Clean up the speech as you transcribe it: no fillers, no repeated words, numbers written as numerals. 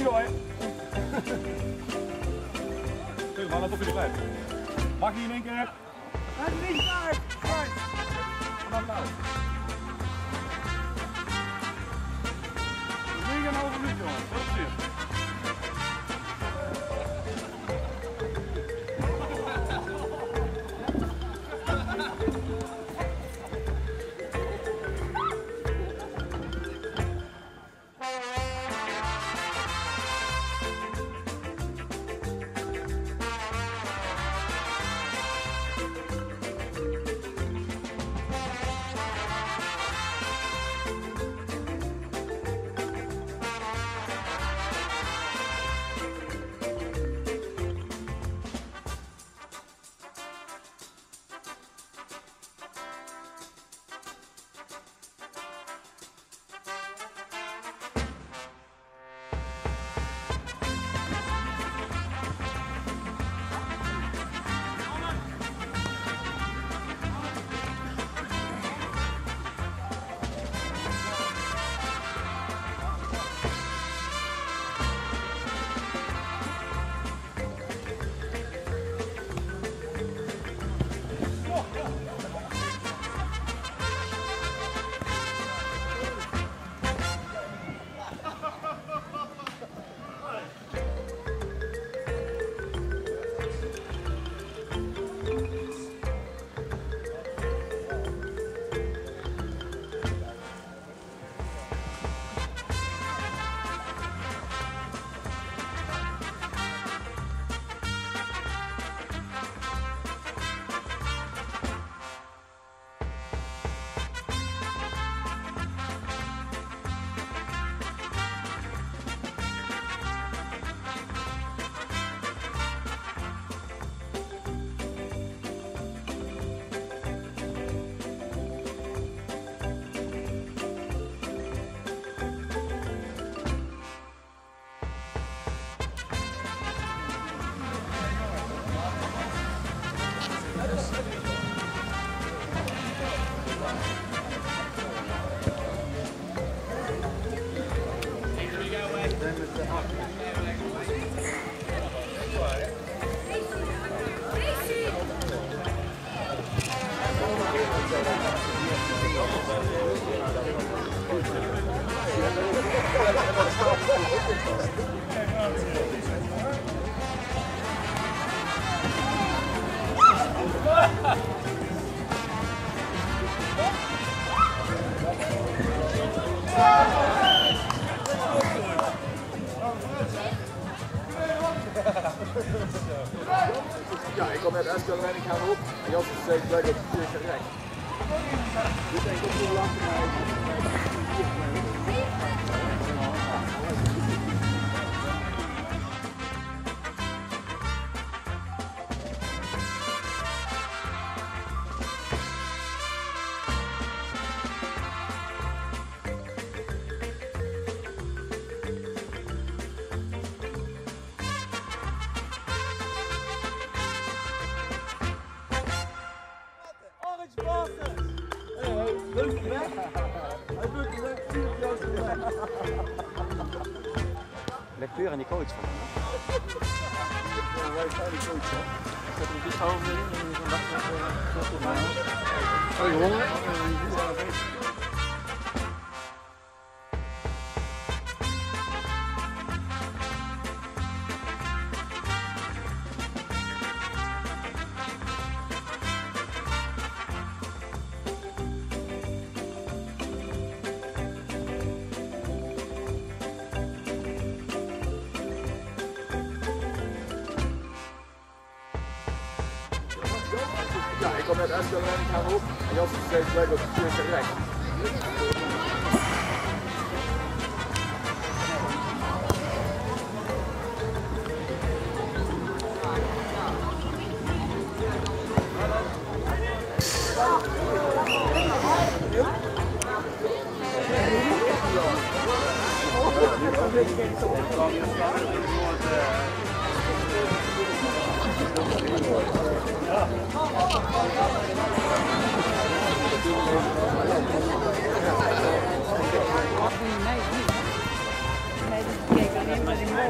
joh, hè. Kijk maar, let op je blijft. Mag je in één keer? Het is niet uit. Wat nou? 9,5 minuut, jongen. Heel precies. Ja, ik kom net Eskel en ik ga erop. En Jas is zeker leuk op de keer recht. Dus ik kom zo lang te Lectuur aan die coach van hem. Wij zijn de coach, hè? Ik heb een beetje over in zo'n dag met mij. Oh, je honger? Ja, ik kom net Eskel en ik ga erop. En Jas is steeds leuk op de keer recht. Nee, die keek alleen maar in